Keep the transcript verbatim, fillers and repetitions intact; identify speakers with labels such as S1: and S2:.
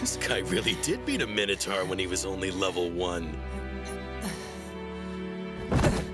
S1: This guy really did beat a Minotaur when he was only level one.